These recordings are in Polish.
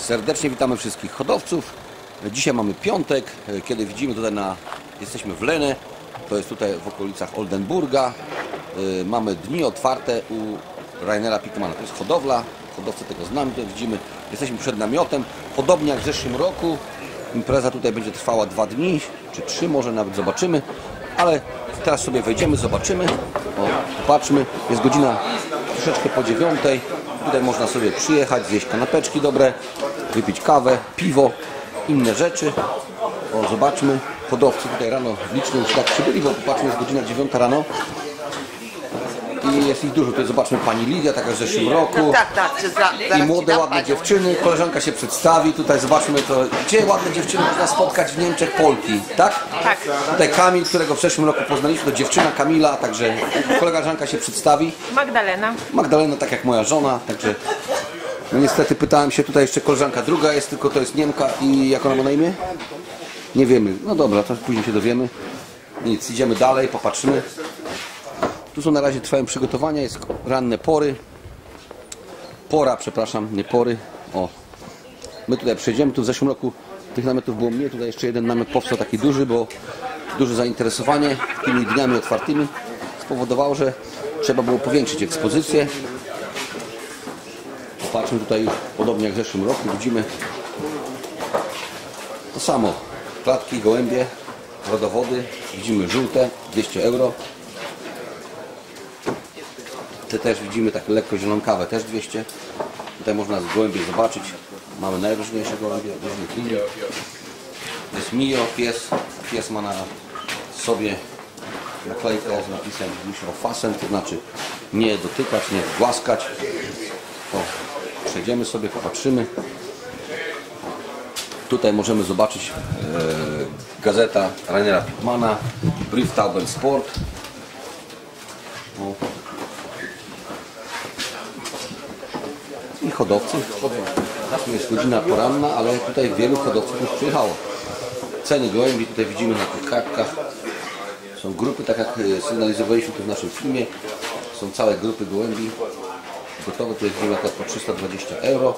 Serdecznie witamy wszystkich hodowców. Dzisiaj mamy piątek, kiedy widzimy tutaj jesteśmy w Lenne, to jest tutaj w okolicach Oldenburga. Mamy dni otwarte u Rainera Pittmana. To jest hodowla, hodowcy tego znamy, tutaj widzimy, jesteśmy przed namiotem. Podobnie jak w zeszłym roku, impreza tutaj będzie trwała 2 dni, czy 3 może nawet, zobaczymy. Ale teraz sobie wejdziemy, zobaczymy. O, popatrzmy, jest godzina troszeczkę po 9. Tutaj można sobie przyjechać, zjeść kanapeczki dobre, wypić kawę, piwo, inne rzeczy. O, zobaczmy, hodowcy tutaj rano w licznym szlak przybyli, bo popatrzmy, jest godzina 9 rano. I jest ich dużo. Tutaj zobaczmy pani Lidia, taka w zeszłym roku. I młode, ładne dziewczyny. Koleżanka się przedstawi. Tutaj zobaczmy to. Gdzie ładne dziewczyny można spotkać w Niemczech? Polki, tak? Tak. Tutaj Kamil, którego w zeszłym roku poznaliśmy, to dziewczyna Kamila, także koleżanka się przedstawi. Magdalena. Magdalena, tak jak moja żona, także no niestety pytałem się, tutaj jeszcze koleżanka druga jest, tylko to jest Niemka i jak ona ma na imię? Nie wiemy. No dobra, to później się dowiemy. Nic, idziemy dalej, popatrzymy. Tu są na razie trwają przygotowania, jest ranne pory. Pora, przepraszam, nie pory. O, my tutaj przejdziemy. Tu w zeszłym roku tych namiotów było mniej. Tutaj jeszcze jeden namiot powstał taki duży, bo duże zainteresowanie tymi dniami otwartymi spowodowało, że trzeba było powiększyć ekspozycję. Popatrzmy tutaj, podobnie jak w zeszłym roku, widzimy to samo. Klatki, gołębie, rodowody. Widzimy żółte, 200 euro. Te też widzimy takie lekko zielonkawę, też 200. Tutaj można z gołębie zobaczyć. Mamy najróżniejsze gołębie, różnych linii. To jest Mio, pies. Pies ma na sobie naklejkę z napisem Fassen, to znaczy nie dotykać, nie głaskać. To przejdziemy sobie, popatrzymy. Tutaj możemy zobaczyć gazeta Rainera Pittmana, Brieftauben Sport. O. I hodowcy. Tu jest godzina poranna, ale tutaj wielu hodowców już przyjechało. Ceny gołębi tutaj widzimy na tych kartkach. Są grupy, tak jak sygnalizowaliśmy tu w naszym filmie. Są całe grupy gołębi gotowe. Tutaj widzimy akurat po 320 euro.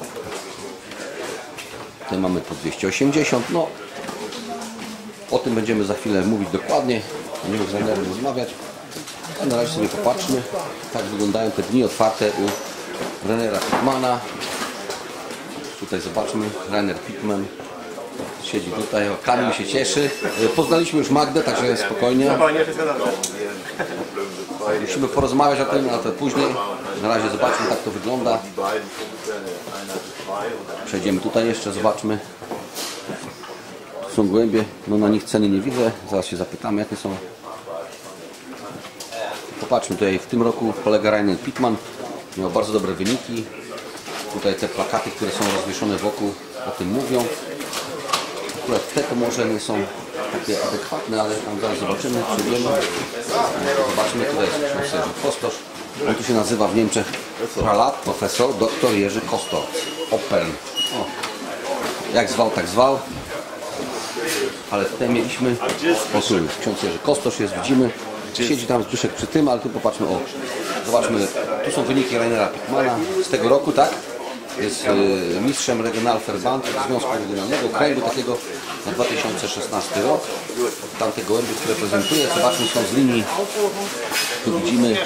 Tutaj mamy po 280. No, o tym będziemy za chwilę mówić dokładnie. Będziemy z Rainerem rozmawiać. A na razie sobie popatrzmy, tak wyglądają te dni otwarte u Rainera Pittmana. Tutaj zobaczmy, Rainer Pittman siedzi tutaj, o, Kamil się cieszy. Poznaliśmy już Magdę, także spokojnie. Musimy porozmawiać o tym, ale to później. Na razie zobaczmy, jak to wygląda. Przejdziemy tutaj jeszcze, zobaczmy. Tu są gołębie, no na nich ceny nie widzę. Zaraz się zapytamy, jakie są. Popatrzmy tutaj, w tym roku kolega Rainer Pittman miał bardzo dobre wyniki. Tutaj te plakaty, które są rozwieszone wokół, o tym mówią. Akurat te to może nie są takie adekwatne, ale tam zaraz zobaczymy, przyjdziemy. Zobaczmy, tutaj jest ksiądz Jerzy Kostosz. On tu się nazywa w Niemczech pralat, profesor, doktor Jerzy Kostosz. Opern. O. Jak zwał, tak zwał. Ale tutaj mieliśmy, o tu jest ksiądz Jerzy Kostosz, jest, widzimy. Siedzi tam Zbyszek przy tym, ale tu popatrzmy, o, zobaczmy, tu są wyniki Rainera Pittmana z tego roku, tak? Jest mistrzem Regionalverband, Związku Regionalnego, kręgu takiego na 2016 rok. Tamte gołębie, które prezentuje, zobaczmy, są z linii, tu widzimy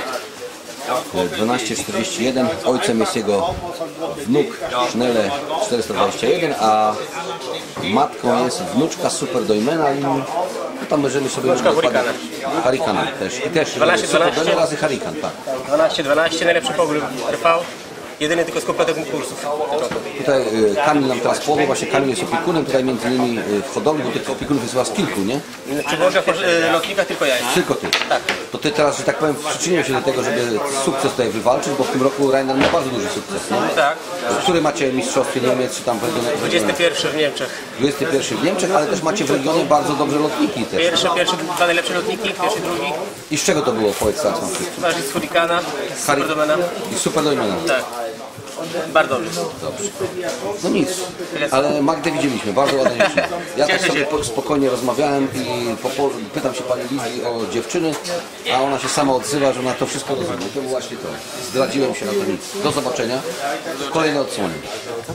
1241, ojcem jest jego wnuk Schnelle 421, a matką jest wnuczka Superdoimena linii. No tam możemy sobie Hurricane też. I też Superdoimen razy Hurricane, tak. 12-12, najlepszy pogróg trwał. Jedyny tylko z kompletnych konkursów. Tutaj Kamil nam teraz powie, właśnie Kamil jest opiekunem tutaj między innymi w hodowli, bo tych opiekunów jest chyba z kilku, nie? Przy Bożach lotnikach tylko ja. Tylko ty. Tak. To ty teraz, że tak powiem, przyczyniłeś się do tego, żeby sukces tutaj wywalczyć, bo w tym roku Rainer ma bardzo duży sukces, nie? Tak. Który macie mistrzostwie Niemiec, czy tam w regionie? 21 w Niemczech. 21 w Niemczech, ale też macie w regionie bardzo dobrze lotniki też. Pierwsze dwa najlepsze lotniki, pierwszy, drugi. I z czego to było? Powiedz teraz nam wszystkim. Z Hurricana, z Superdomena. I Superdoimena. Tak. Bardzo dobrze. Dobrze. No nic, ale Magdę widzieliśmy, bardzo ładna dziewczyna. Ja tak sobie spokojnie rozmawiałem i pytam się pani Lidii o dziewczyny, a ona się sama odzywa, że ona to wszystko rozumie. To było właśnie to. Zdradziłem się na to nic. Do zobaczenia w kolejnej odsłonie.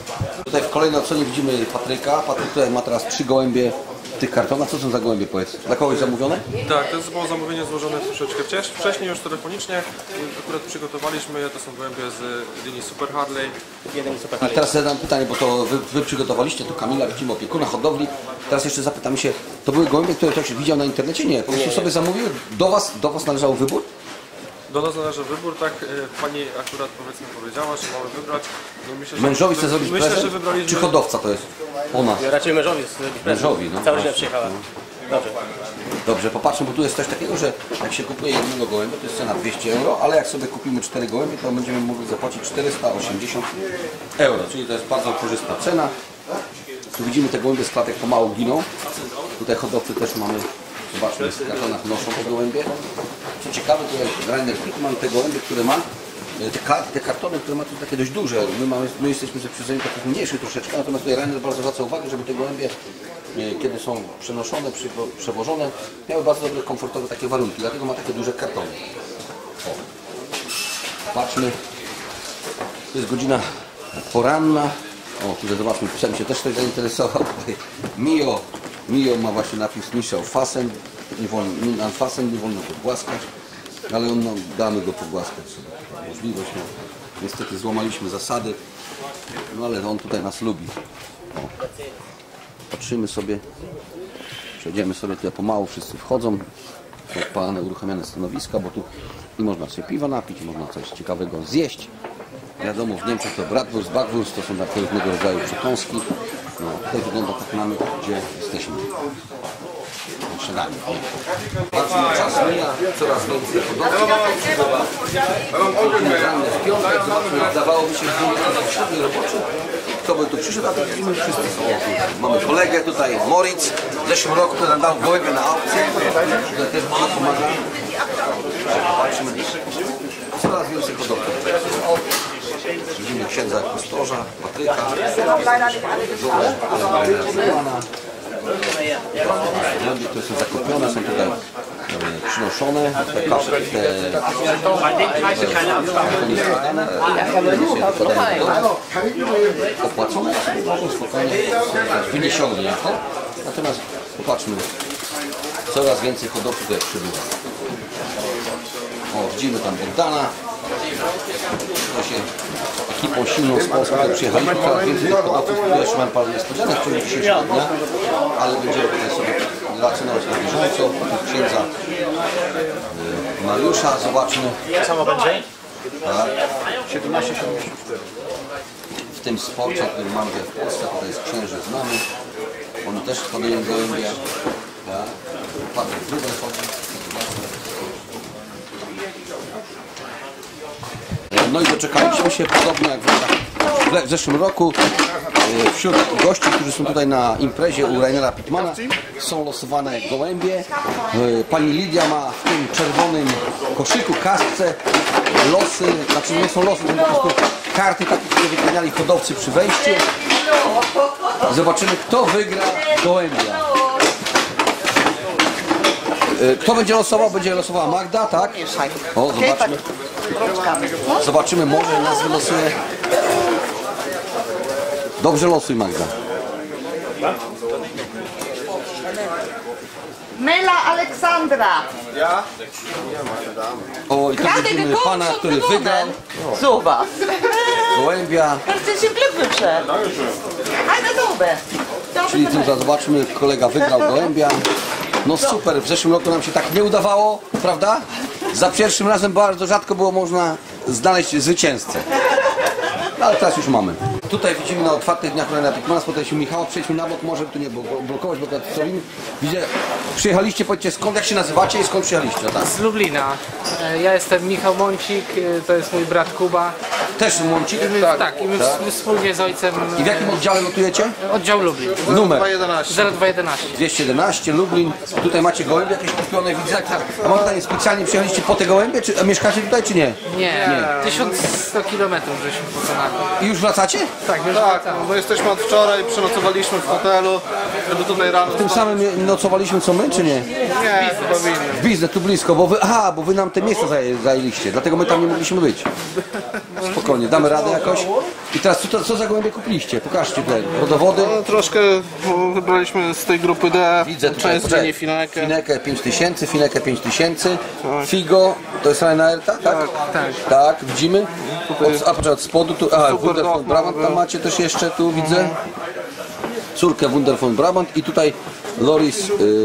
Tutaj w kolejnej odsłonie widzimy Patryka. Patryk tutaj ma teraz 3 gołębie w tych kartonach. Co są za gołębie, powiedz? Dla kogoś zamówione? Tak, to było zamówienie złożone troszeczkę wcześniej, już telefonicznie. Akurat przygotowaliśmy je, to są gołębie z linii Super Harley. I teraz zadam pytanie, bo to wy przygotowaliście, tu Kamila, widzimy opiekuna hodowli. Teraz jeszcze zapytamy się, to były gołębie, które ktoś widział na internecie? Nie, po prostu sobie zamówił? Do was należał wybór? Do nas należy wybór, tak pani akurat powiedzmy powiedziała, że mamy wybrać. No myślę, że Mężowi chce zrobić myślę, prezent? że wybraliśmy... Czy hodowca to jest? Ona. Raczej mężowi. Mężowi, no. Cała rodzina przyjechała. Dobrze. Dobrze, popatrzmy, bo tu jest coś takiego, że jak się kupuje jednego gołębia, to jest cena 200 euro, ale jak sobie kupimy 4 gołębie, to będziemy mogli zapłacić 480 euro, czyli to jest bardzo korzystna cena. Tu widzimy te gołębie z klatek pomału giną. Tutaj hodowcy też mamy, zobaczmy, w kartonach noszą te gołębie. Co ciekawe, to jest Rainer Pittman, te gołębie, które ma, te kartony, które ma, to takie dość duże. My jesteśmy ze przyzwyczajeni takich mniejszych troszeczkę, natomiast tutaj Rainer bardzo zwraca uwagę, żeby te gołębie, kiedy są przenoszone, przewożone, miały bardzo dobre, komfortowe takie warunki, dlatego ma takie duże kartony. O. Patrzmy, to jest godzina poranna. O, tutaj zobaczmy, psem się też ktoś zainteresował. Mio ma właśnie napis Michel Fassen, nie wolno go pogłaskać, ale no, damy go pogłaskać sobie. Możliwość, no. Niestety złamaliśmy zasady, no ale on tutaj nas lubi. O. Patrzymy sobie, przejdziemy sobie tutaj pomału, wszyscy wchodzą. Odpalane, uruchamiane stanowiska, bo tu i można sobie piwa napić, można coś ciekawego zjeść. Wiadomo, w Niemczech to bratwurst, backwurst, to są takie różnego rodzaju przekąski. No, tutaj wygląda tak mamy, gdzie jesteśmy. Śniadanie. Patrzmy, czas mija, coraz więcej hodowców. Ranne w piątek, zobaczmy, zdawałoby się, że jest średni roboczy. Kto by tu przyszedł, a tu widzimy, wszyscy są. Mamy kolegę tutaj, Moritz. W zeszłym roku to nam dał gołębie na aukcję. Tutaj też bardzo pomaga. Zobaczmy. Coraz więcej hodowców. Widzimy księdza pastorza, Patryka, gołębie, które są zakupione, są tutaj przynoszone, te kasze, opłacone, mogą spokojnie wyniesione niejako. Natomiast popatrzmy, coraz więcej hodowców tutaj przybywa. O, widzimy tam Bogdana. To się ekipą silną z Polski tutaj przyjechaliśmy. Coraz więcej hodowców. Tu jeszcze mam parę niespodzianek w ciągu dzisiejszego dnia, ale będziemy tutaj sobie relacjonować na bieżąco. Księdza Mariusza, zobaczmy. Samo będzie? Tak. 17,74. W tym sporcie, który mamy w Polsce, tutaj jest księży znamy. Oni też hodują gołębie. Tak. Patryk Grubel chodzi. No i doczekaliśmy się, podobnie jak w zeszłym roku, wśród gości, którzy są tutaj na imprezie u Rainera Pittmana, są losowane gołębie. Pani Lidia ma w tym czerwonym koszyku, kaskce losy, znaczy nie są losy, to po prostu karty takie, które wypełniali hodowcy przy wejściu. Zobaczymy, kto wygra gołębia. Kto będzie losował? Będzie losowała Magda, tak? O, zobaczmy. Zobaczymy, może nas wylosuje. Dobrze, losuj, Magda. Mela Aleksandra. O, i tu widzimy pana, który wygrał Zobacz. gołębia. Herzlichen Glückwünsche. Eine Dube. Czyli tu zobaczmy, kolega wygrał gołębia. No super, w zeszłym roku nam się tak nie udawało, prawda? Za pierwszym razem bardzo rzadko było można znaleźć zwycięzcę. No, ale teraz już mamy. Tutaj widzimy na otwartych dniach Rainera Pittmana, spotkaliśmy Michała, przejdźmy na bok, może tu nie blokować, bo tutaj stoimy. Widzę, przyjechaliście, powiedzcie skąd, jak się nazywacie i skąd przyjechaliście, tak? Z Lublina. Ja jestem Michał Mącik, to jest mój brat Kuba. Też Mącik? Tak, i my wspólnie z ojcem. I w jakim oddziale notujecie? Oddział Lublin. Numer? 0211. 211, Lublin. Tutaj macie gołębie jakieś kupione, widzę. A mam pytanie, specjalnie przyjechaliście po te gołębie, czy mieszkacie tutaj, czy nie? Nie, 1100 km żeśmy pokonali. I już wracacie? Tak, już Tak, wracamy. my jesteśmy od wczoraj, przenocowaliśmy w hotelu, żeby tutaj rano... W tym samym nocowaliśmy co my, czy nie? Nie, chyba inny. W Biznes, tu blisko, bo wy nam te miejsca zajęliście, dlatego my tam nie mogliśmy być. Spokojnie. spokojnie, damy radę jakoś. I teraz co za gołębie kupiliście? Pokażcie tutaj, rodowody. No, troszkę wybraliśmy z tej grupy D. Widzę tutaj, Część z linii Finekę. Finekę 5000, Finekę 5000, Figo, to jest Ryanair, tak? Tak, widzimy. A poczekaj, od spodu tu, Wunder von Brabant tam macie też jeszcze, tu widzę. Córkę Wunder von Brabant i tutaj Loris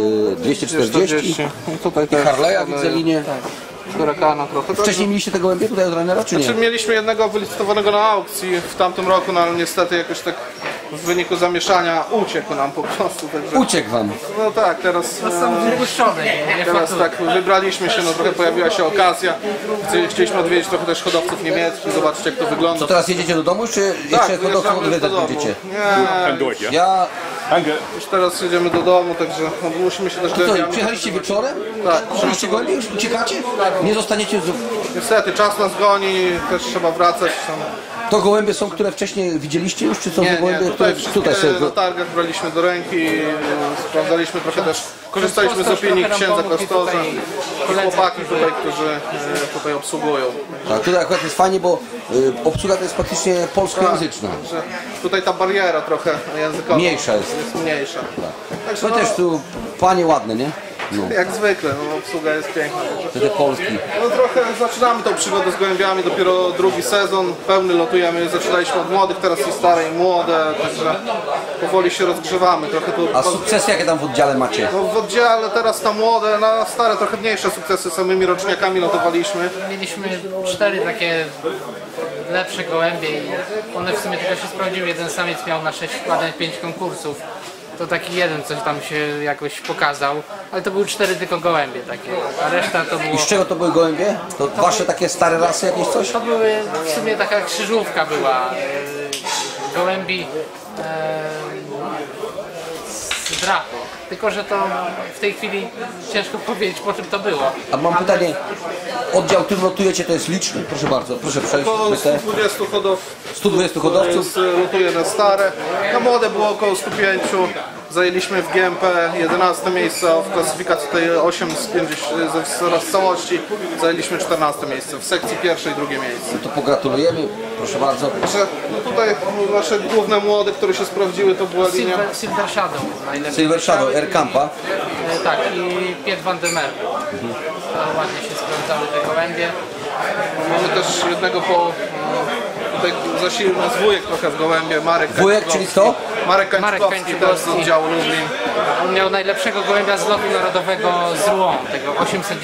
240 I tutaj i też Harley'a widzę linię. Huracana trochę. Wcześniej mieliście te gołębie tutaj od Ryanaira, czy nie? Znaczy, mieliśmy jednego wylicytowanego na aukcji w tamtym roku, no ale niestety jakoś tak w wyniku zamieszania uciekł nam po prostu. Także, Uciekł wam. no tak, teraz... Są wypuszczone, nie Teraz fatury. tak wybraliśmy się, no trochę pojawiła się okazja. Chcieliśmy odwiedzić trochę też hodowców niemieckich, zobaczyć jak to wygląda. To teraz jedziecie do domu, czy jeszcze hodowców wyjeżdżamy już odwiedzać do domu. będziecie? Nie, Ja... już teraz jedziemy do domu, także musimy się też Co, gołębiami... przyjechaliście wieczorem? Tak. Kupiliście gołębie, już uciekacie? Nie zostaniecie z... Niestety, czas nas goni, też trzeba wracać. To gołębie są, które wcześniej widzieliście już, czy są to gołębie, tutaj które wszystkie sobie... na targach braliśmy do ręki, sprawdzaliśmy trochę też, korzystaliśmy z opinii księdza Kostoza i chłopaki tutaj, którzy tutaj obsługują. Tak, tutaj akurat jest fajnie, bo obsługa to jest praktycznie polskojęzyczna. Że tutaj ta bariera trochę językowa Mniejsza jest. mniejsza. Także No też tu panie ładne, nie? No, jak zwykle, no, obsługa jest piękna. te polski. No trochę zaczynamy tą przygodę z gołębiami, dopiero drugi sezon, pełny lotujemy, zaczynaliśmy od młodych, teraz i stare i młode, także powoli się rozgrzewamy. Trochę tu, A sukcesy jakie tam w oddziale macie? no, w oddziale teraz na młode, na stare trochę mniejsze sukcesy samymi roczniakami lotowaliśmy. Mieliśmy 4 takie lepsze gołębie i one w sumie tylko się sprawdziły. Jeden samiec miał na 6 wkładań 5 konkursów. To taki jeden coś tam się jakoś pokazał, ale to były 4 tylko gołębie takie, a reszta to było... I z czego to były gołębie? To wasze takie stare rasy jakieś coś? To były, w sumie taka krzyżówka była gołębi z drapu. Tylko że to w tej chwili ciężko powiedzieć, po czym to było. A mam pytanie, oddział, którym lotujecie, to jest liczny? Proszę bardzo, proszę przejść. Około 120 hodowców. 120 hodowców? Lotuje na stare. Na młode było około 105. Zajęliśmy w GMP 11 miejsce, a w klasyfikacji tej 8 z 50 z całości zajęliśmy 14 miejsce. W sekcji pierwszej i drugie miejsce. To pogratulujemy, proszę bardzo. Także, no tutaj nasze główne młode, które się sprawdziły, to była linia. Silver Shadow najlepiej. Silver Shadow, Air Campa. Tak, i Piet van der Merwe. To ładnie się sprawdzały te gołębie. Mamy też jednego tutaj zasilny z wujek trochę w gołębie, Marek Wujek, czyli kto? Marek Kańczkowski też z Kańczkowski. oddziału Lublin. On miał najlepszego gołębia z lotu narodowego z Rouen, tego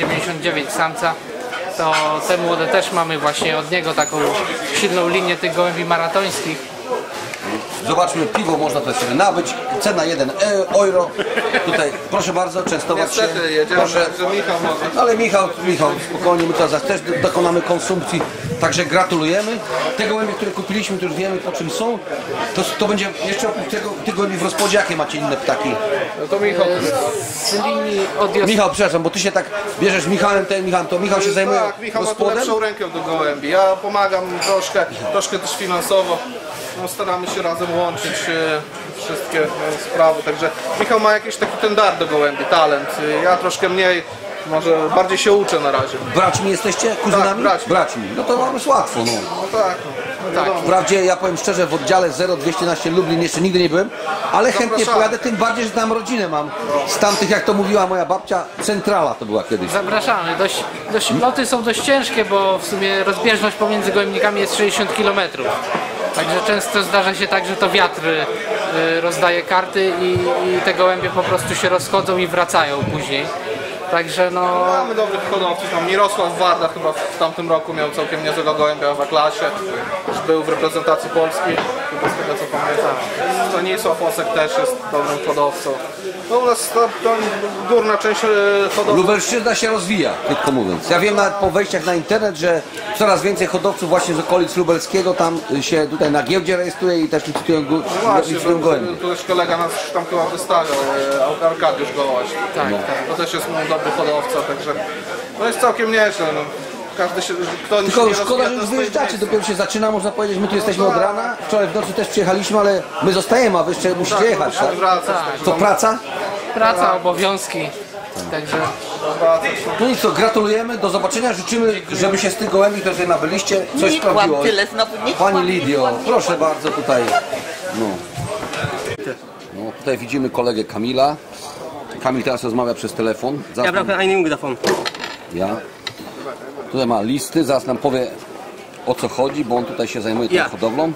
899 samca. To te młode też mamy właśnie od niego taką silną linię tych gołębi maratońskich. Zobaczmy, piwo można też sobie nabyć. Cena 1 euro. Tutaj, proszę bardzo, częstować się. Niestety jedziemy, Proszę. że Michał może. Ale Michał, spokojnie, my teraz też dokonamy konsumpcji, także gratulujemy. Te gołębie, które kupiliśmy, to już wiemy po czym są. To będzie jeszcze oprócz tych gołębi w rozpodzie, jakie macie inne ptaki? No to Michał. Z linii od Michał, przepraszam, bo ty się tak bierzesz Michałem, to Michał się zajmuje Tak, Michał ma tu rozpłodem? lepszą rękę do gołębi. Ja pomagam troszkę też finansowo. No, staramy się razem łączyć wszystkie sprawy. Także Michał ma jakiś taki ten dar do gołębi, talent. Ja troszkę mniej, może bardziej się uczę na razie. Braćmi jesteście? Kuzynami? Tak, braćmi. No to mamy łatwo, no. No tak, no, wiadomo. Wprawdzie ja powiem szczerze, w oddziale 0211 Lublin jeszcze nigdy nie byłem, ale chętnie Zapraszamy. pojadę, tym bardziej, że tam rodzinę mam. Z tamtych, jak to mówiła moja babcia, centrala to była kiedyś. Zapraszamy. Loty są dość ciężkie, bo w sumie rozbieżność pomiędzy gołębnikami jest 60 km. Także często zdarza się tak, że to wiatr rozdaje karty i te gołębie po prostu się rozchodzą i wracają później. Także no... Mamy dobrych hodowców. Tam Mirosław Warda chyba w tamtym roku miał całkiem niezłego gołębia w klasie. Już był w reprezentacji Polski, chyba z tego co pamiętam. Stanisław Osek też jest dobrym hodowcą. No u nas ta górna część hodowców. Lubelszczyzna się rozwija, krótko mówiąc. Ja wiem nawet po wejściach na internet, że coraz więcej hodowców właśnie z okolic lubelskiego tam się tutaj na giełdzie rejestruje i też licytują gołębie. Tu też kolega nas tam chyba wystawiał, Arkadiusz Gołaś. Tak, To też jest dobry hodowca, także no jest całkiem nieźle. No. Każdy się, kto Tylko nie szkoda, rozwija, że to już stoi w wyjeżdżacie, miejscu. dopiero się zaczyna, można powiedzieć, my tu jesteśmy od rana. Wczoraj w nocy też przyjechaliśmy, ale my zostajemy, a wy jeszcze musicie jechać, tak? Musimy wracać. Co, praca? Praca, obowiązki. Także No nic, to gratulujemy, do zobaczenia, życzymy, żeby się z tych gołębi, które tutaj nabyliście, coś Nie sprawdziło. kłam tyle znowu, nie Pani kłam, nie Lidio, kłam, nie proszę kłam. bardzo tutaj. No, tutaj widzimy kolegę Kamila. Kamil teraz rozmawia przez telefon. Ja Zaraz brauche einen Jungdavon. ja. Tutaj ma listy, zaraz nam powie o co chodzi, bo on tutaj się zajmuje tą Ja. hodowlą.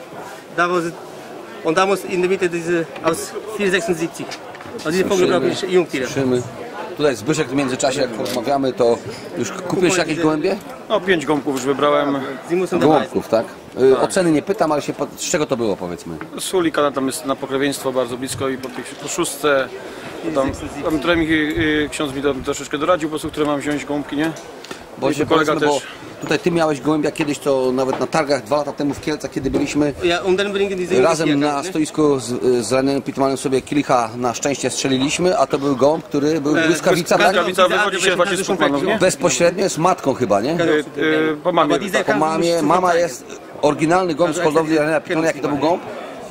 Und da muss in der Mitte diese aus 476. Also diese Vogel brauche ich Jungtiere. Słyszymy. Tutaj Zbyszek w międzyczasie, jak porozmawiamy, to już kupiłeś jakieś gołębie? No 5 gąbków już wybrałem. Sie müssen dabei sein. Gołąbków, tak? Oceny nie pytam, ale z czego to było, powiedzmy? Z Hulika tam jest na pokrewieństwo bardzo blisko i po szóstce. Tam które mi ksiądz mi tam troszeczkę doradził, po prostu, które mam wziąć gąbki, nie? Bo się kolega powiedzmy, bo też. tutaj ty miałeś gołębia kiedyś, to nawet na targach 2 lata temu w Kielcach, kiedy byliśmy Ja, und dann bringen diese razem na Jungtiere, stoisku z Renem Pitmanem sobie kielicha na szczęście strzeliliśmy, a to był gołąb, który był błyskawica, tak? Błyskawica wywodzi się właśnie z Kupmanów, nie? Bezpośrednio jest matką chyba, nie? Po mamie. Aber diese Po mamie, mama jest oryginalny gołąb z hodowli Rena Pitmana, jaki to był gołąb?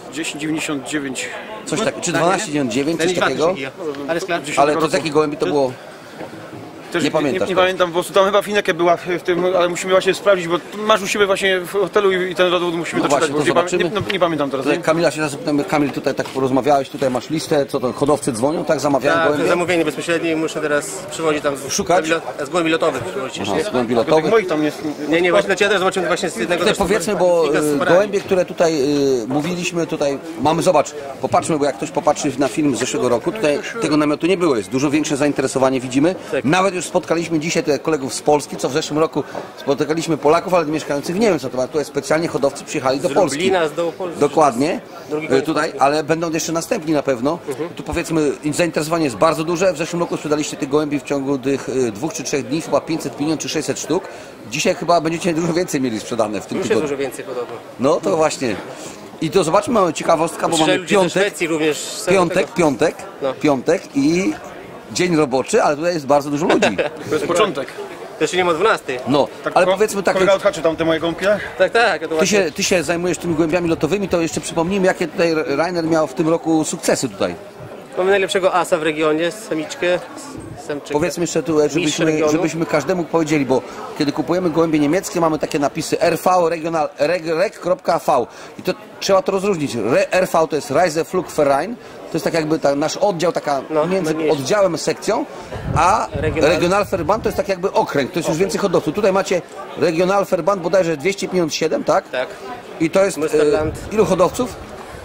10,99. Coś takiego, czy 12,99, coś takiego? Alles klar? Ale to z jakich gołębi to było? Też Nie pamiętasz Nie teraz. pamiętam, bo tam chyba Finekę była w tym, ale musimy właśnie sprawdzić, bo masz u siebie właśnie w hotelu i ten rodowód musimy No doczytać, właśnie, to bo nie, zobaczymy. nie pamiętam teraz. Tutaj Nie? Kamila się zapytamy, Kamil, tutaj tak porozmawiałeś, tutaj masz listę, co to hodowcy dzwonią, tak? Zamawiają Tak, to gołębie? zamówienie bezpośrednie i muszę teraz przywozić tam Szukać? z gołębi lotowych przywozić Aha, jeszcze. z gołębi Tych lotowych. moich tam jest. Nie, właśnie ja też zobaczymy właśnie z jednego... Tutaj też powiedzmy, bo kilka z parami. gołębie, które tutaj mówiliśmy, tutaj mamy, zobacz, popatrzmy, bo jak ktoś popatrzy na film z zeszłego roku, tutaj tego namiotu nie było, jest dużo większe zainteresowanie, widzimy. Tak. Nawet już spotkaliśmy dzisiaj tutaj kolegów z Polski, co w zeszłym roku spotykaliśmy Polaków, ale mieszkających w Niemczech, to tutaj specjalnie hodowcy przyjechali do Polski. Lublina, z dołu Polski. Dokładnie, Drugi koniec tutaj, Polski. ale będą jeszcze następni na pewno. Tu powiedzmy, zainteresowanie jest bardzo duże. W zeszłym roku sprzedaliście tych gołębi w ciągu tych 2 czy 3 dni, chyba 550 czy 600 sztuk. Dzisiaj chyba będziecie dużo więcej mieli sprzedane w tym Już jest tygodniu. dużo więcej podobno. No to właśnie. I to zobaczmy, mamy ciekawostka, bo mamy Przyjechali ludzie ze piątek, Szwecji również. z tego. piątek i dzień roboczy, ale tutaj jest bardzo dużo ludzi. To jest początek. To jeszcze nie ma 12. No, ale powiedzmy tak, Kolega odhaczy tam te moje gąbki. Tak, tak. To właśnie... ty się zajmujesz tymi gołębiami lotowymi, to jeszcze przypomnijmy, jakie tutaj Rainer miał w tym roku sukcesy tutaj. Mamy najlepszego asa w regionie, samiczkę, samczyka. Powiedzmy jeszcze tu, Mistrz regionu. żebyśmy każdemu powiedzieli, bo kiedy kupujemy gołębie niemieckie, mamy takie napisy RV, regional, reg.v i to trzeba to rozróżnić. RV to jest Reiseflugverein, to jest tak jakby nasz oddział, taka No, między najmniejszy. oddziałem, sekcją, a Regional- Regionalverband to jest tak jakby okręg, to jest już więcej hodowców. Tutaj macie Regionalverband bodajże 257, tak? Tak. I to jest Münsterland. ilu hodowców?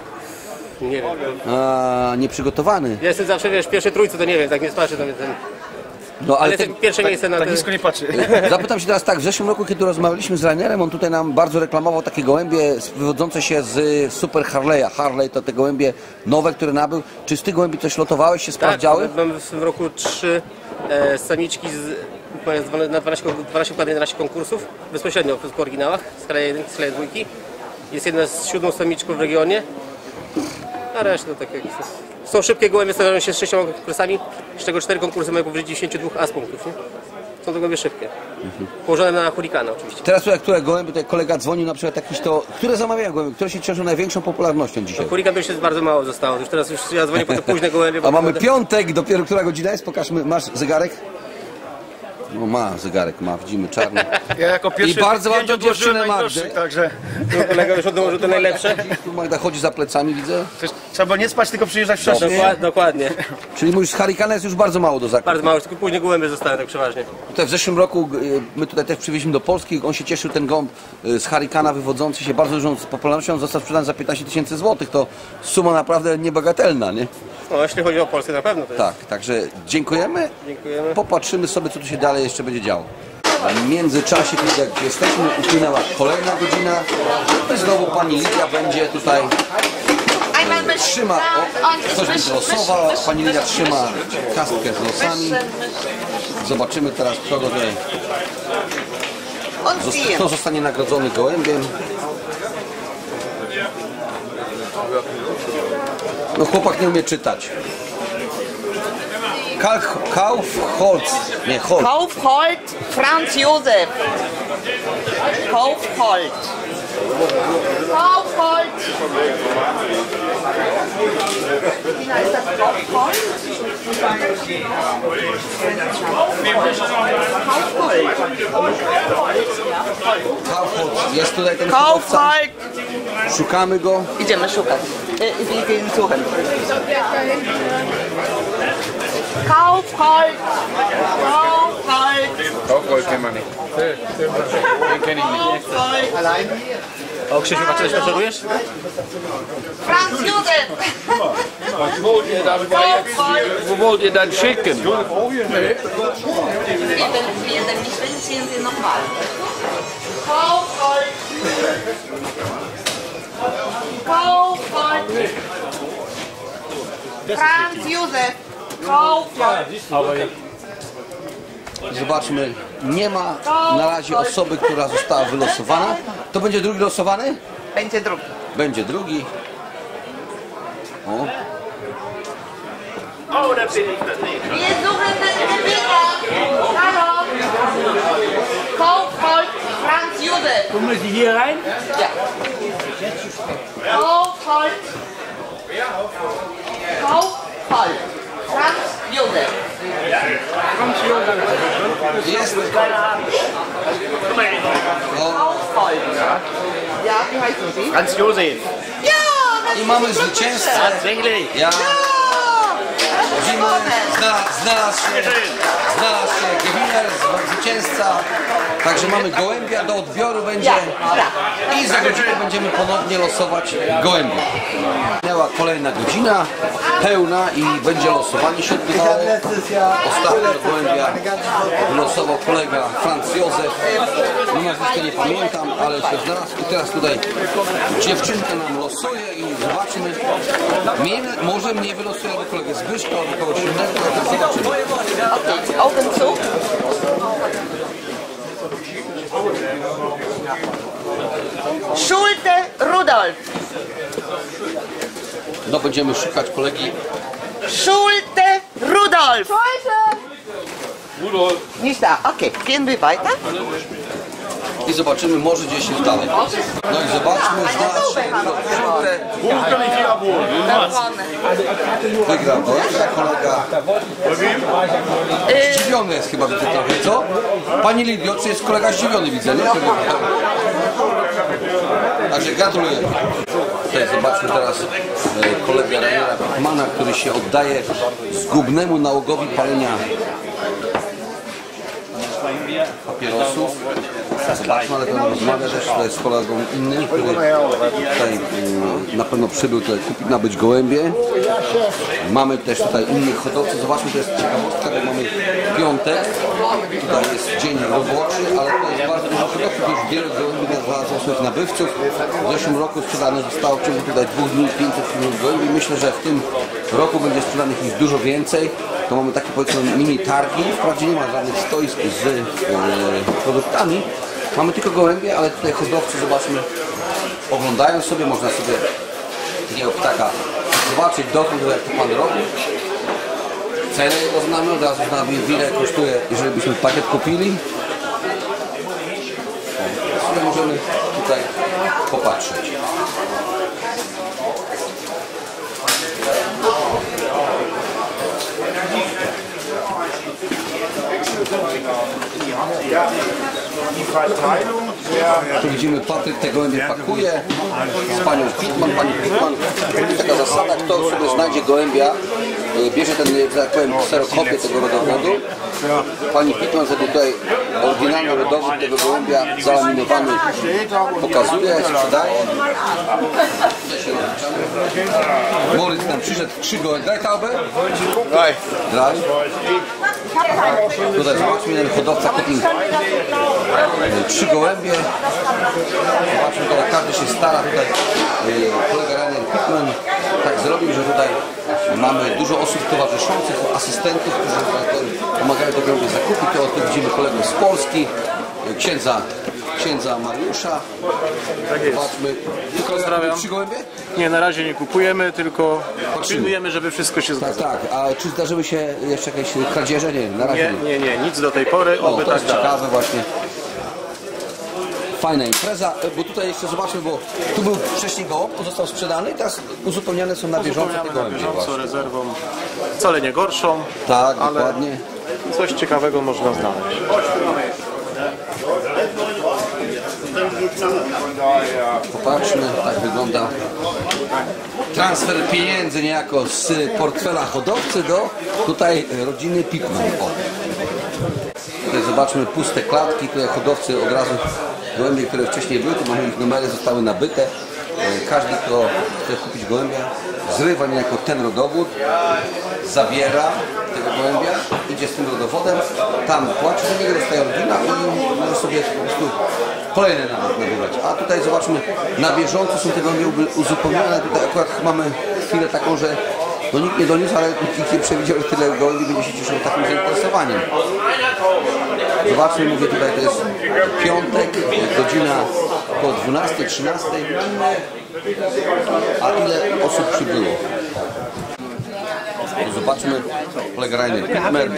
Nie wiem. Nieprzygotowany. Ja jestem zawsze, wiesz, w pierwszej trójce, to nie wiem, tak nie spatrzę, to ten... No, Ale ten- pierwsze miejsce na Tak te... nisko nie patrzy. Zapytam się teraz tak, w zeszłym roku, kiedy rozmawialiśmy z Rainerem, on tutaj nam bardzo reklamował takie gołębie wywodzące się z Super Harley'a. Harley to te gołębie nowe, które nabył. Czy z tych gołębi coś lotowałeś, się sprawdziały? Tak, mamy w tym roku 3 samiczki na 12 układ 11 konkursów, bezpośrednio w oryginałach, skala 1, skala 2. Jest jedna z 7 samiczką w regionie, a reszta to takie... Są szybkie gołębie, starają się z 6 konkursami, z czego 4 konkursy mają powyżej 92 as punktów. Nie? Są to gołębie szybkie. Położone na hurikana oczywiście. Teraz tutaj, które gołębie, tutaj kolega dzwonił na przykład jakiś to... Które zamawiają gołębie, które się cieszą największą popularnością dzisiaj? Hurikan to już jest bardzo mało zostało, już teraz już ja dzwonię po te późne gołębie. A mamy piątek, dopiero która godzina jest? Pokażmy, masz zegarek? No ma zegarek, ma, widzimy czarny. Ja jako pierwszy I bardzo ładną odłożyłem dziewczynę najdroższych, Magdę. także Kolega już odłożył te najlepsze. Tu Magda chodzi za plecami, widzę. też trzeba nie spać, tylko przyjeżdżać wcześniej. Dokładnie. Czyli mówisz, z Hurricana jest już bardzo mało do zakupu. Bardzo mało, tylko późne gołębie zostały tak przeważnie. Tutaj w zeszłym roku my tutaj też przywieźliśmy do Polski, on się cieszył, ten gołąb z Hurricana wywodzący się bardzo dużą popularnością, on został sprzedany za 15 000 złotych, to suma naprawdę niebagatelna, nie? No, jeśli chodzi o Polskę, na pewno to jest. Tak, także dziękujemy, Dziękujemy. popatrzymy sobie, co tu się dalej jeszcze będzie działo. W międzyczasie, kiedy jak jesteśmy, upłynęła kolejna godzina i znowu pani Lidia będzie tutaj trzyma, ktoś będzie losował, pani Lidia trzyma kastkę z losami. Zobaczymy teraz, kto zostanie nagrodzony gołębiem. No chłopak nie umie czytać. Kaufholz, nie Holz. Kaufhold, Franz Josef. Kaufhold. Kaufhold. Tina, ist das Kaufhold? Kaufhold, jest tutaj ten hodowca. Kaufhold! Szukamy go. Idziemy szukać. Wir gehen suchen. Kaufhold! Kaufhold! Kaufhold kennen wir nicht. Den kenne ich nicht. Kaufhold! O, Krzysiu, a coś maszerujesz? Franz Josef! Wo wollt ihr dann schicken? Wir denn nicht will, sehen Sie nochmal. Kaufhold! Kaufhold! Franz Josef! Kaufhold! Zobaczmy, nie ma na razie osoby, która została wylosowana. To będzie drugi losowany? Będzie drugi. Będzie drugi. O. Wir suchen den Gewinner! Hallo! Kaufhold! Franz Josef! Kommen Sie hier rein? Ja. Kaufhold! Kaufhold! Franz Josef! Jest. Kaufhold! Ja, wie heißen Sie? Franz Josef. Ja! I mamy zwycięzcę. Tatsächlich. Ja. Widzimy, znalazł się Gewinner, zwycięzca. Także mamy gołębia, do odbioru będzie. I za godzinę będziemy ponownie losować gołębia. Minęła kolejna godzina pełna i będzie losowanie się odbywało. Ostatnio gołębia wylosował kolega Franz Josef. Nazwiska nie pamiętam, ale się znalazł. I teraz tutaj dziewczynka nam losuje i zobaczymy. Może mnie wylosuje albo kolegę Zbyszka, albo kogoś innego, to zobaczymy. Okay, Augen zu. Schulte Rudolf. No będziemy szukać kolegi. Schulte Rudolf. Rudolf. Nicht da. Okay, gehen wir weiter. I zobaczymy, może gdzieś jest dalej. No i zobaczmy, znalazł się Schulte. Wygrał go, kolega. Zdziwiony jest chyba, widzę trochę, co? Pani Lidio, czy jest kolega zdziwiony, widzę, nie? Także gratuluję. Tutaj zobaczmy teraz kolegę Raniera Pittmana, który się oddaje zgubnemu nałogowi palenia papierosów. Zobaczmy, ale ten rozmawia też tutaj z kolegą innym, który tutaj na pewno przybył tutaj nabyć gołębie. Mamy też tutaj innych hodowców. Zobaczmy, to jest ciekawostka, bo mamy piątek. Tutaj jest dzień roboczy, ale to jest bardzo dużo hodowców. Już wiele gołębi znalazło swoich nabywców. W zeszłym roku sprzedane zostało w ciągu tutaj 2 dni 500 milionów gołębi. Myślę, że w tym roku będzie sprzedanych ich dużo więcej. To mamy takie, powiedzmy, mini targi. Wprawdzie nie ma żadnych stoisk z produktami. Mamy tylko gołębie, ale tutaj hodowcy, zobaczmy, oglądają sobie, można sobie takiego ptaka zobaczyć, dotknąć, jak to pan robi. Cenę jego znamy, od razu znamy, ile kosztuje, jeżeli byśmy pakiet kupili. Sobie możemy tutaj popatrzeć. Tu widzimy, Patryk te gołębie pakuje z panią Pittman. Pani Pittman, taka zasada, kto sobie znajdzie gołębia, bierze ten, że tak powiem, kserokopię tego rodowodu. Pani Pittman sobie tutaj oryginalny rodowód tego gołębia zalaminowany pokazuje, sprzedaje. Moritz nam przyszedł 3 gołębie. Daj taubę? Daj. Tutaj zobaczmy, jeden hodowca kupił 3 gołębie. Zobaczmy, tutaj każdy się stara. Tutaj kolega Ranier Pittman tak zrobił, że tutaj mamy dużo osób towarzyszących, asystentów, którzy pomagają te gołębie zakupić. To tu widzimy kolegę z Polski, księdza Mariusza. Zobaczmy. Pozdrawiam. 3 gołębie? Nie, na razie nie kupujemy, tylko pilnujemy, żeby wszystko się Tak, zgadzało. tak. A czy zdarzyły się jeszcze jakieś kradzieże? Nie, na razie nie. Nie, nic do tej pory, O, oby to tak jest dalej. ciekawe właśnie. Fajna impreza, bo tutaj jeszcze zobaczmy, bo tu był wcześniej gołąb, on został sprzedany i teraz uzupełniane są na bieżąco te gołębie. Rezerwą wcale nie gorszą, Tak, ale dokładnie. coś ciekawego można znaleźć. Popatrzmy, tak wygląda transfer pieniędzy niejako z portfela hodowcy do tutaj rodziny Pitman. O. Tutaj zobaczmy puste klatki, tutaj hodowcy od razu gołębie, które wcześniej były, tu mamy ich numery, zostały nabyte. Każdy, kto chce kupić gołębia, zrywa niejako ten rodowód, zabiera tego gołębia, idzie z tym rodowodem, tam płaci za niego, dostaje rodzina i może sobie po prostu kolejne nawet nabywać. A tutaj zobaczmy, na bieżąco są te gołębie uzupełnione. Tutaj akurat mamy chwilę taką, że no nikt nie doniósł, ale nikt nie przewidział, że tyle gołębi będzie się cieszyło takim zainteresowaniem. Zobaczmy, mówię tutaj, to jest piątek, godzina około 12, 13. A ile osób przybyło? Zobaczmy, kolega Rainer Pittmer,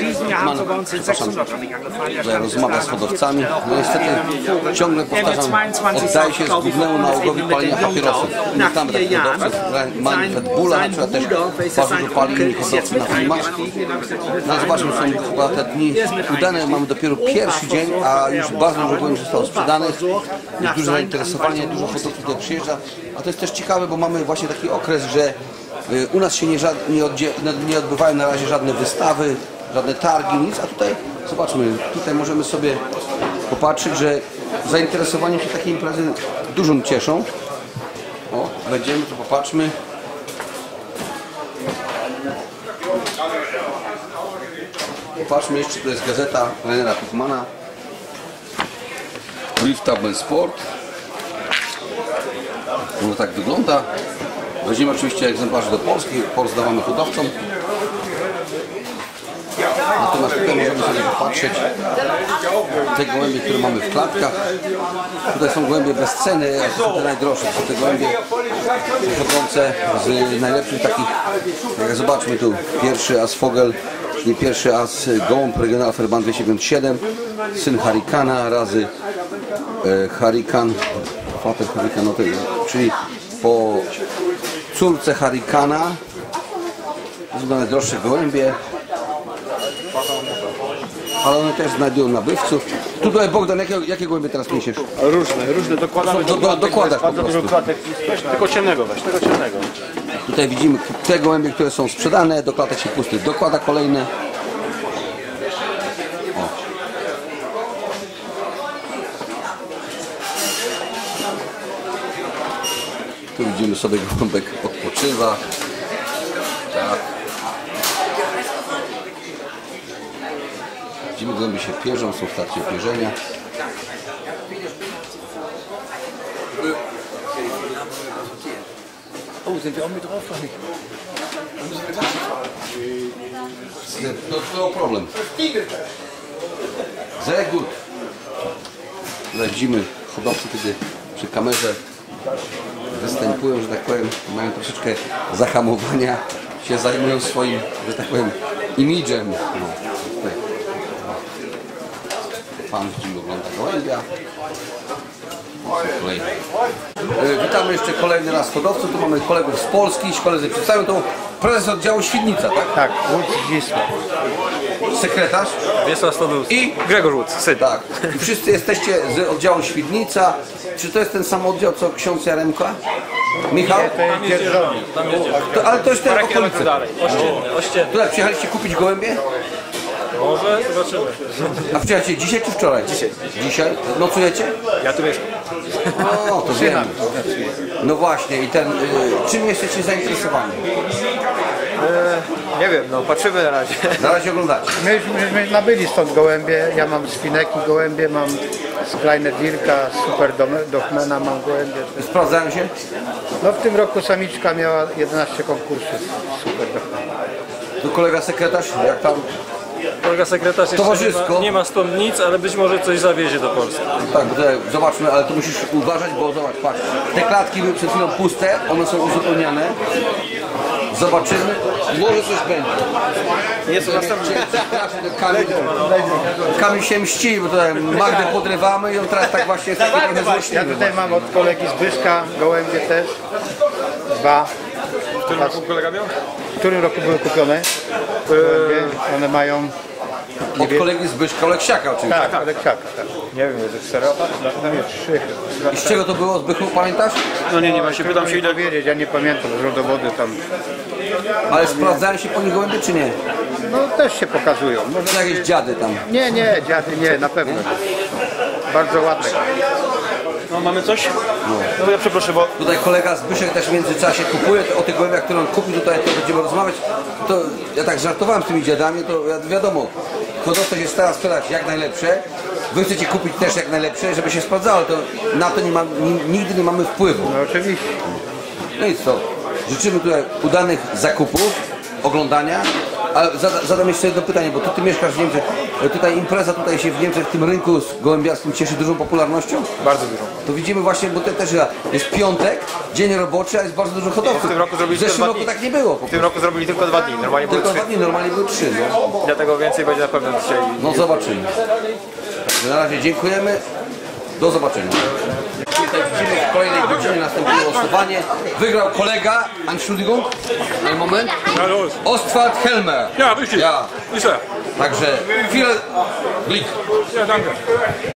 tutaj rozmawia z hodowcami. No niestety ciągle powtarzam, oddaje się zgubnemu nałogowi palenia papierosów. Nie znamy takich hodowców, Manfred Bulla na przykład też bardzo dużo pali inni hodowcy na filmach. No zobaczmy, są chyba te dni udane, mamy dopiero pierwszy dzień, a już bardzo dużo gołębi zostało sprzedanych. Jest duże zainteresowanie, dużo hodowców tutaj przyjeżdża. A to jest też ciekawe, bo mamy właśnie taki okres, że u nas się nie odbywają na razie żadne wystawy, żadne targi, nic, a tutaj zobaczmy, tutaj możemy sobie popatrzeć, że zainteresowanie się takie imprezy dużo cieszą. O, wejdziemy, to popatrzmy. Popatrzmy jeszcze, to jest gazeta Rainera Pittmana, Brieftables Sport. No tak wygląda. Weźmiemy oczywiście egzemplarze do Polski, porozdawamy hodowcom. Natomiast tutaj możemy sobie popatrzeć te gołębie, które mamy w klatkach. Tutaj są gołębie bez ceny, a to są te najdroższe. To są te gołębie pochodzące z najlepszych takich, jak zobaczmy tu, pierwszy as Fogel, czyli pierwszy as gołąb Regional Fairbairn 257, syn Hurricana razy Hurrican, fater Hurricana, czyli po córce Hurricana. To są najdroższe gołębie, ale one też znajdują nabywców. Tutaj Bogdan, jakie gołębie teraz niesiesz? Różne, dokładamy dokładasz po prostu. klatek, tylko ciemnego weź, tego ciemnego. Tutaj widzimy te gołębie, które są sprzedane, do klatek się pusty dokłada kolejne. O. Tu widzimy sobie, gołąbek odpoczywa. Tak. Widzimy, gołębie się pierzą, są w trakcie pierzenia. Oh, sind wir auch mit drauf? No problem. Very good. Tutaj widzimy hodowcy, kiedy przy kamerze występują, że tak powiem, mają troszeczkę zahamowania, się zajmują swoim, że tak powiem, imidżem. No, tutaj. Pan widzimy, ogląda gołębia. Witamy jeszcze kolejny raz hodowców. Tu mamy kolegów z Polski. Koledzy przedstawią to prezes oddziału Świdnica, tak? Tak, Wódz Wisła. Sekretarz Wiesław Stodulski i Grzegorz Wódz, syn. tak. I wszyscy jesteście z oddziału Świdnica. Czy to jest ten sam oddział co ksiądz Jaremka? Michał? To jest dzierżony. Ale to jest ten okolice. dalej, ościenny. Tutaj przyjechaliście kupić gołębie? Może zobaczymy. A przyjechaliście dzisiaj czy wczoraj? Dzisiaj. Dzisiaj? Nocujecie? Ja tu mieszkam. No, to wiemy. No właśnie, i ten, czym jesteście zainteresowani? Nie wiem, no patrzymy na razie. Na razie oglądacie. Myśmy nabyli stąd gołębie, ja mam z Fineki gołębie, mam z Kleine Dirka, Super Dochmana mam gołębie. Sprawdzają się? No w tym roku samiczka miała 11 konkursów Super Dochmana. Tu kolega sekretarz, jak tam? Kolega sekretarz jeszcze Towarzysko. nie ma stąd nic, ale być może coś zawiezie do Polski. Tak, bo tutaj zobaczmy, ale tu musisz uważać, bo zobacz, patrz. Te klatki były przed chwilą puste, one są uzupełniane. Zobaczymy, może coś będzie. Jest to następny. Kamil się mści, bo tutaj Magdę podrywamy i on teraz tak właśnie jest taki trochę Ja złośliwy. tutaj mam od kolegi Zbyszka gołębie też. 2. W którym roku kolega miał? W którym roku były kupione? Gołębie. One mają... Od kolegi Zbyszka Oleksiaka oczywiście. Tak, Aleksiaka, tak. Nie wiem, jest 4 lata? Nie, 3 chyba. I z czego to było, Zbychu, pamiętasz? No nie, właśnie pytam się ile... powiedzieć, ja nie pamiętam, z rodowody tam. Ale sprawdzają się po nich gołębie czy nie? No też się pokazują. Może... Czy jakieś dziady tam? Nie, dziady nie, na pewno. Bardzo ładne. No mamy coś? No ja przeproszę, bo... Tutaj kolega Zbyszek też w międzyczasie kupuje o tych gołębiach, które on kupił, tutaj to będziemy rozmawiać. To ja tak żartowałem z tymi dziadami, to wiadomo, hodowca się stara sprzedać jak najlepsze. Wy chcecie kupić też jak najlepsze, żeby się sprawdzało, to na to nigdy nie mamy wpływu. No oczywiście. No i co? Życzymy tutaj udanych zakupów, oglądania. Ale zadam jeszcze jedno pytanie, bo ty mieszkasz w Niemczech. Tutaj impreza tutaj się w Niemczech w tym rynku gołębiarskim cieszy dużą popularnością? Bardzo dużo. To widzimy właśnie, bo to też jest piątek, dzień roboczy, a jest bardzo dużo hodowców. W tym roku zrobili w zeszłym tylko roku 2 tak nie było. W tym roku zrobili tylko 2 dni, normalnie były Tylko 3. 2 dni, normalnie były 3. No, Dlatego więcej będzie na pewno dzisiaj. no zobaczymy. Także na razie dziękujemy. Do zobaczenia. Tutaj widzimy, w kolejnej godzinie następuje losowanie. Wygrał kolega, Entschuldigung, einen Moment, Ostwald Helmer. Ja, richtig. Ja. Ist er. Także, viel Glück. Ja, danke.